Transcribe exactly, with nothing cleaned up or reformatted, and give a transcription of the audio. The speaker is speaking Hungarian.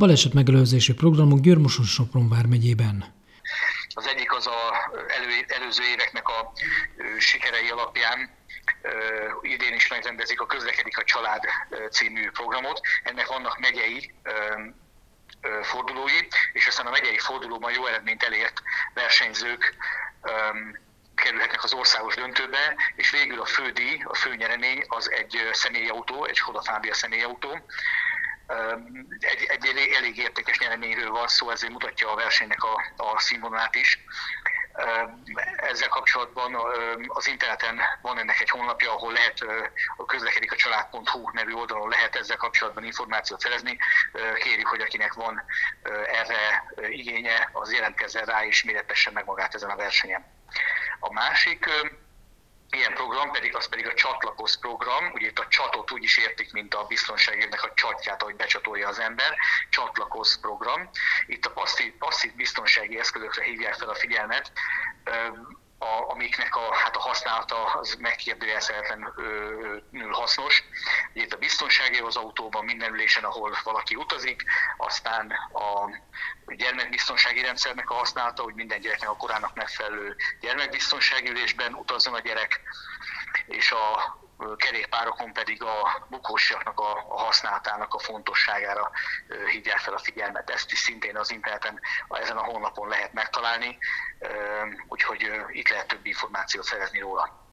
balesetmegelőzési programok Győr-Moson-Sopron vármegyében. Az egyik az a elő, előző éveknek a ö, sikerei alapján ö, idén is megrendezik a Közlekedik a Család című programot. Ennek vannak megyei ö, ö, fordulói, és aztán a megyei fordulóban jó eredményt elért versenyzők ö, kerülhetnek az országos döntőbe, és végül a fődíj, a főnyeremény az egy személyautó, egy Skoda Fabia személyautó. Egy, egy elég, elég értékes nyereményről van szó, ezért mutatja a versenynek a, a színvonalát is. Ezzel kapcsolatban az interneten van ennek egy honlapja, ahol lehet a közlekedik a család pont hu nevű oldalon lehet ezzel kapcsolatban információt szerezni. Kérjük, hogy akinek van erre igénye, az jelentkezzen rá és mérettessen meg magát ezen a versenyen. A másik ilyen program pedig, az pedig a Csatlakozz program. Ugye itt a csatot úgy is értik, mint a biztonságérnek a csatját, ahogy becsatolja az ember. Csatlakozz program. Itt a passzív, passzív biztonsági eszközökre hívják fel a figyelmet, a, amiknek a, hát a használata az megkérdőjelezhetetlenül hasznos. Itt a biztonsági az autóban, minden ülésen, ahol valaki utazik, aztán a gyermekbiztonsági rendszernek a használata, hogy minden gyereknek a korának megfelelő gyermekbiztonsági ülésben utazzon a gyerek, és a kerékpárokon pedig a bukósjaknak a, a használatának a fontosságára hívják fel a figyelmet. Ezt is szintén az interneten, ezen a honlapon lehet megtalálni, úgyhogy itt lehet több információt szerezni róla.